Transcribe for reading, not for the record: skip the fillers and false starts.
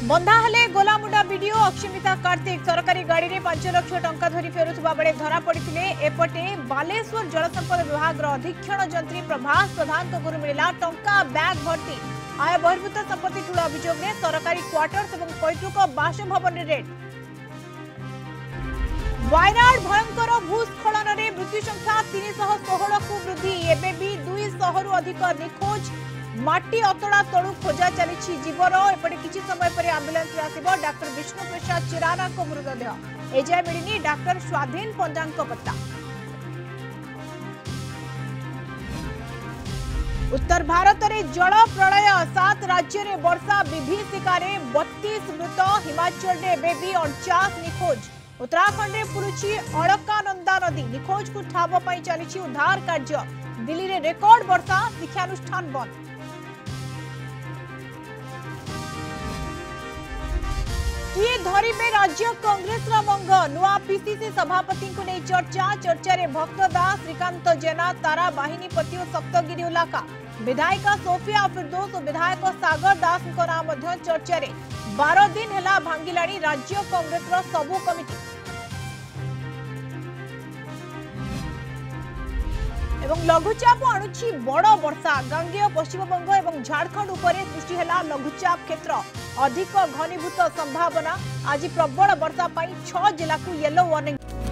बंधा हेले गोलामुंडा वीडियो अक्षमिता कार्तिक सरकारी गाड़ी में 5 लाख टंका धरी फेरुवा बेले धरा पड़ते एपटे बालेश्वर जलसंपद विभाग अधीक्षण जंत्री प्रभास प्रधान को मिला टंका बैग भर्ती आय बहिर्भूत संपत्ति ठूल अभियोग में सरकारी क्वार्टर्स और पैतृक बासभवन रेड। वायनाड भयंकर भूस्खलन में मृत्यु संख्या 316 को वृद्धि एबे भी 200 रु अधिक निखोज माटी अतड़ा तलू खोजा चली जीवर एपटे किसी समय पर आंबुलांस आसिबो डॉक्टर विष्णु प्रसाद चिराना को मृतदेह एजाए मिलनी डॉक्टर स्वाधीन पंजा पत्ता। उत्तर भारत में जल प्रलय 7 राज्य में वर्षा विभीषिकार 32 मृत हिमाचल में बेबी 49 निखोज उत्तराखंड में पुरुची अलकानंदा नदी निखोज को ठाब चली उद्धार कार्य दिल्ली में रेकर्ड वर्षा शिक्षानुष्ठान बंद। किए धरिबे राज्य कांग्रेस मंग नुआ पीसीसी सभापति को नहीं चर्चा रे भक्त दास श्रीकांत जेना तारा बाहिनीपति और सप्तगिरी इलाका विधायिका सोफिया फिरदौस और विधायक सागर दास नाम चर्चा रे 12 दिन हेला भांगिलाणी राज्य कांग्रेस सबु कमिटी एवं लघुचाप आणुछि बड़ वर्षा गांगेय पश्चिमबंग और झारखंड उपरे सृष्टि हेला लघुचाप क्षेत्र अधिक घनीभूत संभावना आज प्रबल वर्षा 6 जिला को येलो वार्निंग।